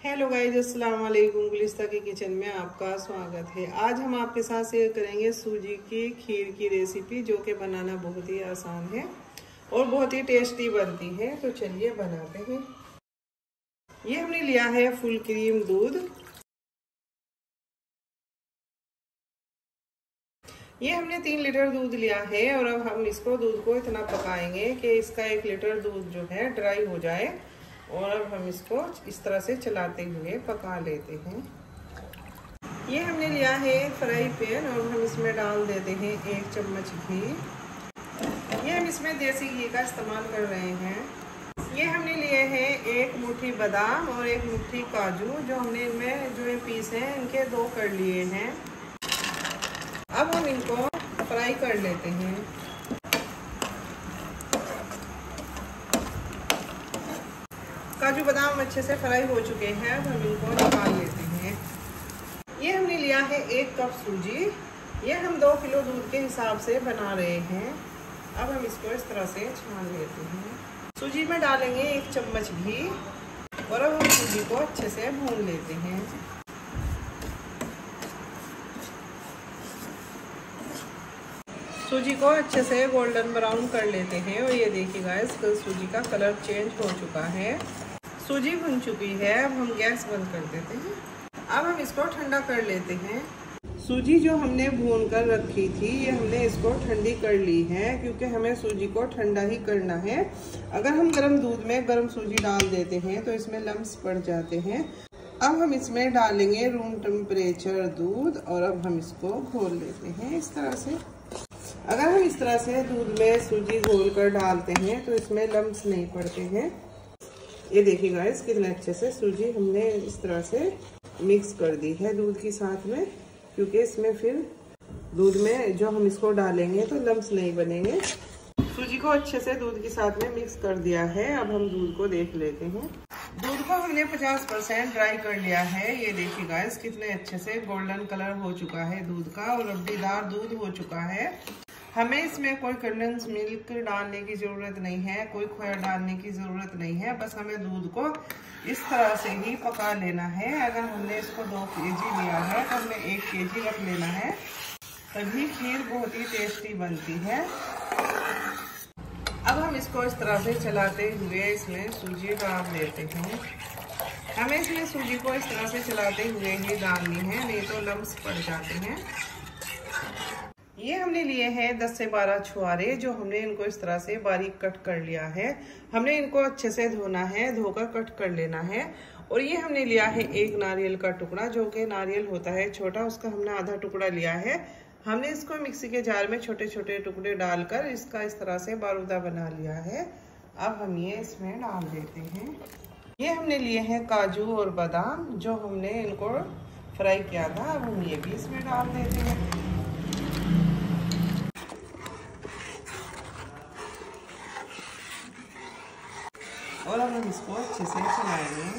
Hello guys, अस्सलाम वालेकुम। गुलिस्ता की किचन में आपका स्वागत है। आज हम आपके साथ शेयर करेंगे सूजी की खीर की रेसिपी, जो कि बनाना बहुत ही आसान है और बहुत ही टेस्टी बनती है। तो चलिए बनाते हैं। ये हमने लिया है फुल क्रीम दूध। ये हमने 3 लीटर दूध लिया है और अब हम इसको दूध को इतना पकाएंगे कि इसका 1 लीटर दूध जो है ड्राई हो जाए। और अब हम इसको इस तरह से चलाते हुए पका लेते हैं। ये हमने लिया है फ्राई पैन और हम इसमें डाल देते हैं 1 चम्मच घी। ये हम इसमें देसी घी का इस्तेमाल कर रहे हैं। ये हमने लिए हैं 1 मुट्ठी बादाम और 1 मुट्ठी काजू, जो हमने इनमें जो ये पीस हैं इनके 2 कर लिए हैं। अब हम इनको फ्राई कर लेते हैं। काजू बादाम अच्छे से फ्राई हो चुके हैं। अब हम इनको निकाल लेते हैं। ये हमने लिया है 1 कप सूजी। ये हम 2 किलो दूध के हिसाब से बना रहे हैं। अब हम इसको इस तरह से छान लेते हैं। सूजी में डालेंगे 1 चम्मच घी और अब हम सूजी को अच्छे से भून लेते हैं। सूजी को अच्छे से गोल्डन ब्राउन कर लेते हैं। और ये देखिए गाइस, सूजी का कलर चेंज हो चुका है। सूजी भुन चुकी है। अब हम गैस बंद कर देते हैं। अब हम इसको ठंडा कर लेते हैं। सूजी जो हमने भून कर रखी थी, ये हमने इसको ठंडी कर ली है, क्योंकि हमें सूजी को ठंडा ही करना है। अगर हम गर्म दूध में गर्म सूजी डाल देते हैं तो इसमें लम्स पड़ जाते हैं। अब हम इसमें डालेंगे रूम टेम्परेचर दूध और अब हम इसको घोल लेते हैं इस तरह से। अगर हम इस तरह से दूध में सूजी घोल कर डालते हैं तो इसमें लम्स नहीं पड़ते हैं। ये देखिए गाइस, कितने अच्छे से सूजी हमने इस तरह से मिक्स कर दी है दूध के साथ में, क्योंकि इसमें फिर दूध में जो हम इसको डालेंगे तो लम्स नहीं बनेंगे। सूजी को अच्छे से दूध के साथ में मिक्स कर दिया है। अब हम दूध को देख लेते हैं। दूध को हमने 50% ड्राई कर लिया है। ये देखिए गाइस, कितने अच्छे से गोल्डन कलर हो चुका है दूध का और रबड़ीदार दूध हो चुका है। हमें इसमें कोई कंडेंस मिल्क डालने की ज़रूरत नहीं है, कोई खोया डालने की ज़रूरत नहीं है। बस हमें दूध को इस तरह से ही पका लेना है। अगर हमने इसको 2 kg लिया है तो हमें 1 kg रख लेना है, तभी खीर बहुत ही टेस्टी बनती है। अब हम इसको इस तरह से चलाते हुए इसमें सूजी डाल देते हैं। हमें इसमें सूजी को इस तरह से चलाते हुए ही डालनी है, नहीं तो लम्स पड़ जाते हैं। ये हमने लिए हैं 10 से 12 छुहारे, जो हमने इनको इस तरह से बारीक कट कर लिया है। हमने इनको अच्छे से धोना है, धोकर कट कर लेना है। और ये हमने लिया है 1 नारियल का टुकड़ा, जो कि नारियल होता है छोटा, उसका हमने आधा टुकड़ा लिया है। हमने इसको मिक्सी के जार में छोटे छोटे टुकड़े डालकर इसका इस तरह से बारूदा बना लिया है। अब हम ये इसमें डाल देते हैं। ये हमने लिए हैं काजू और बादाम, जो हमने इनको फ्राई किया था। अब हम ये भी इसमें डाल देते हैं। और अब हम इसको अच्छे से चलाएंगे।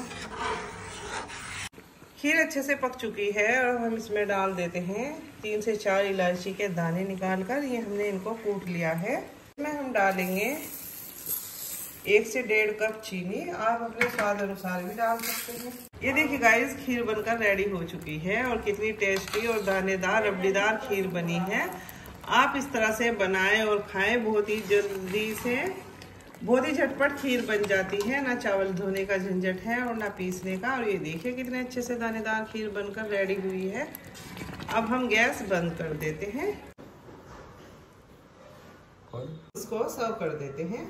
खीर अच्छे से पक चुकी है और हम इसमें डाल देते हैं 3 से 4 इलायची के दाने निकालकर। ये हमने इनको कूट लिया है। इसमें हम डालेंगे 1 से 1.5 कप चीनी। आप अपने स्वाद अनुसार भी डाल सकते हैं। ये देखिए गाइस, खीर बनकर रेडी हो चुकी है और कितनी टेस्टी और दानेदार रबड़ीदार खीर बनी है। आप इस तरह से बनाएं और खाएं। बहुत ही जल्दी से, बहुत ही झटपट खीर बन जाती है। ना चावल धोने का झंझट है और ना पीसने का। और ये देखिए कितने अच्छे से दानेदार खीर बनकर रेडी हुई है। अब हम गैस बंद कर देते हैं। इसको सर्व कर देते हैं।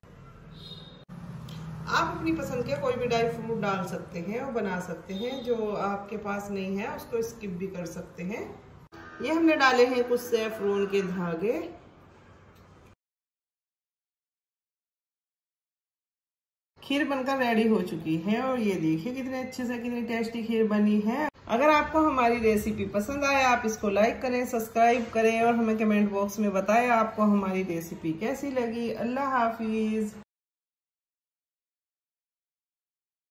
आप अपनी पसंद के कोई भी ड्राई फ्रूट डाल सकते हैं और बना सकते हैं। जो आपके पास नहीं है उसको स्किप भी कर सकते हैं। ये हमने डाले हैं कुछ सैफरन के धागे। खीर बनकर रेडी हो चुकी है और ये देखिए कितने अच्छे से, कितनी टेस्टी खीर बनी है। अगर आपको हमारी रेसिपी पसंद आए, आप इसको लाइक करें, सब्सक्राइब करें और हमें कमेंट बॉक्स में बताएं आपको हमारी रेसिपी कैसी लगी। अल्लाह हाफिज।